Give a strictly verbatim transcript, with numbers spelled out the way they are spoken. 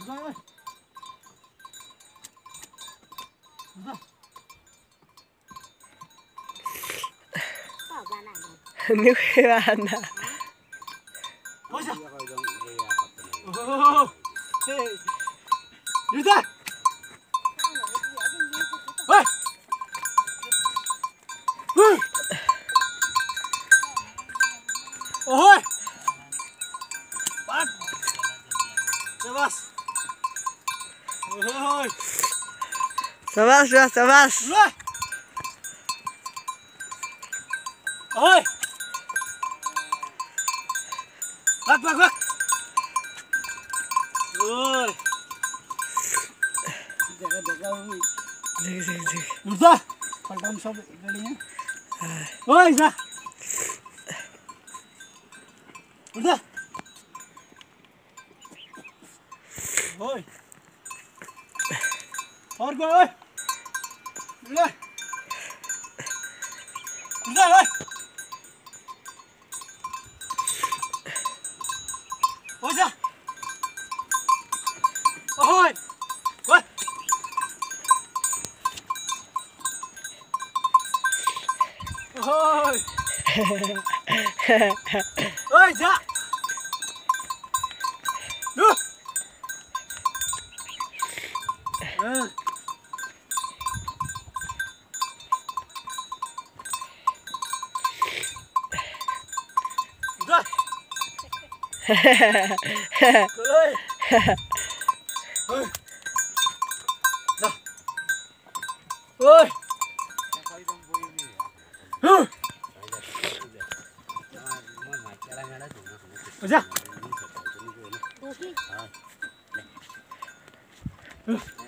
ơi. Nước ăn à? Ôi giời. Đi ra. Ôi. Ôi. Bắt. Sabas. Ôi. Sabas, sabas, sabas. Ôi. Bắt, bắt, bắt. Ôi. देखा देखा देख देख देख उठ जा पलटाउन सब रेडी यहाँ ओइ जा उठ जा ओइ और गयो ओइ ले उठ जा ओइ ओइ जा ओइ ओइ Ôi. Ôi dạ. Đưa. Ừ. Đưa. Cười. Ôi. Dạ. Ôi. Ừ. Ôi da.